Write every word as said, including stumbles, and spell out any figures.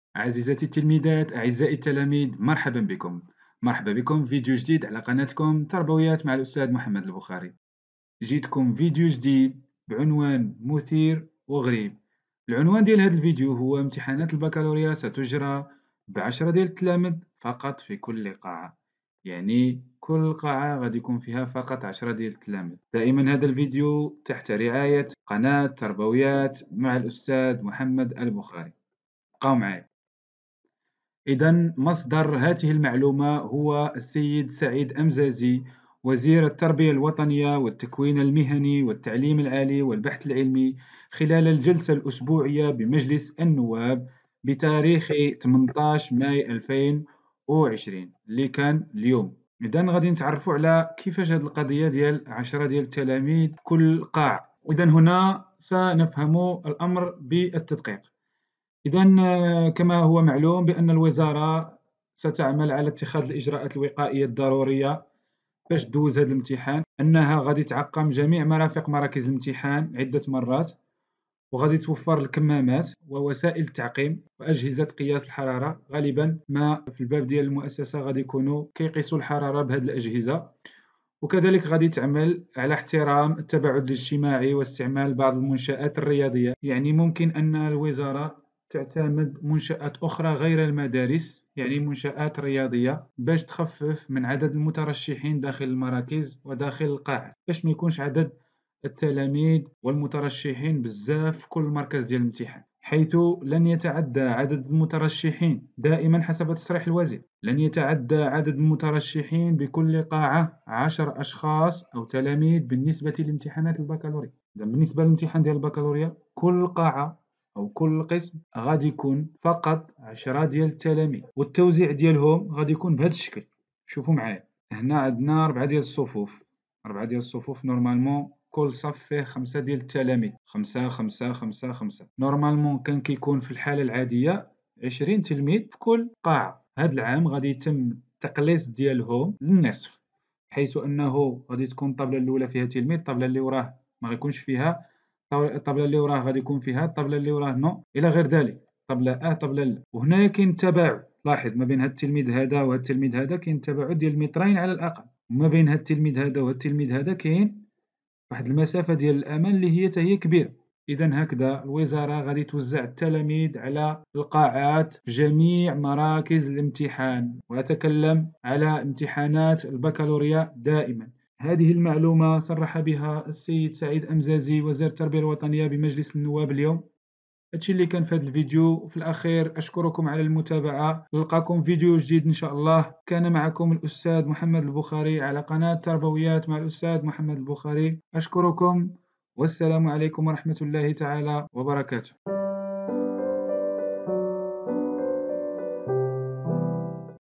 عزيزتي التلميذات، أعزائي التلاميذ، مرحبا بكم. مرحبا بكم في فيديو جديد على قناتكم تربويات مع الأستاذ محمد البخاري. جيتكم فيديو جديد بعنوان مثير وغريب. العنوان ديال هذا الفيديو هو: امتحانات البكالوريا ستجرى بعشرة ديال التلاميذ فقط في كل قاعة. يعني كل قاعة غادي يكون فيها فقط عشرة ديال التلاميذ. دائما هذا الفيديو تحت رعاية قناة تربويات مع الأستاذ محمد البخاري. بقاو معايا. إذن مصدر هذه المعلومة هو السيد سعيد أمزازي، وزير التربية الوطنية والتكوين المهني والتعليم العالي والبحث العلمي، خلال الجلسة الأسبوعية بمجلس النواب بتاريخ ثمانية عشر ماي ألفين وعشرين اللي كان اليوم. إذن غادي نتعرفوا على كيفاش هذه القضية ديال عشرة ديال التلاميذ كل قاعة. إذن هنا سنفهم الأمر بالتدقيق. إذن كما هو معلوم بأن الوزارة ستعمل على اتخاذ الإجراءات الوقائية الضرورية باش دوز هذا الامتحان، أنها غادي تعقم جميع مرافق مراكز الامتحان عدة مرات، وغادي توفر الكمامات ووسائل التعقيم وأجهزة قياس الحرارة. غالبا ما في الباب ديال المؤسسة غادي يكونوا كيقيسوا الحرارة بهذه الأجهزة. وكذلك غادي تعمل على احترام التباعد الاجتماعي واستعمال بعض المنشآت الرياضية. يعني ممكن أن الوزارة تعتمد منشآت أخرى غير المدارس، يعني منشآت رياضية، باش تخفف من عدد المترشحين داخل المراكز وداخل القاعات، باش ما يكونش عدد التلاميذ والمترشحين بزاف في كل مركز ديال الامتحان، حيث لن يتعدى عدد المترشحين دائما حسب تصريح الوزير، لن يتعدى عدد المترشحين بكل قاعة عشر أشخاص أو تلاميذ بالنسبة لامتحانات البكالوريا. بالنسبة للامتحان ديال البكالوريا كل قاعة أو كل قسم غادي يكون فقط عشرة ديال التلاميذ، والتوزيع ديالهم غادي يكون بهذا الشكل. شوفوا معايا، هنا عندنا ربعة ديال الصفوف، ربعة ديال الصفوف. نورمالمون كل صف فيه خمسة ديال التلاميذ، خمسة خمسة خمسة خمسة. نورمالمون كان كيكون في الحالة العادية عشرين تلميذ في كل قاعة. هذا العام غادي يتم التقليص ديالهم للنصف، حيث أنه غادي تكون الطبلة الأولى فيها تلميذ، الطبلة اللي وراه ما غيكونش فيها، الطبلة اللي وراه غادي يكون فيها، الطبلة اللي وراه نو، إلى غير ذلك. طبلة أ طبلة لا. وهنايا كاين تباعد، لاحظ ما بين هذا التلميذ هذا وهذا التلميذ هذا كاين تباعد ديال مترين على الأقل، وما بين هذا التلميذ هذا وهذا التلميذ هذا كاين واحد المسافة ديال الأمان اللي هي حتى هي كبيرة. إذا هكذا الوزارة غادي توزع التلاميذ على القاعات في جميع مراكز الامتحان، وأتكلم على امتحانات البكالوريا دائما. هذه المعلومة صرح بها السيد سعيد أمزازي وزير التربية الوطنية بمجلس النواب اليوم. هادشي اللي كان في هذا الفيديو. في الأخير أشكركم على المتابعة، نلقاكم فيديو جديد إن شاء الله. كان معكم الأستاذ محمد البخاري على قناة تربويات مع الأستاذ محمد البخاري. أشكركم والسلام عليكم ورحمة الله تعالى وبركاته.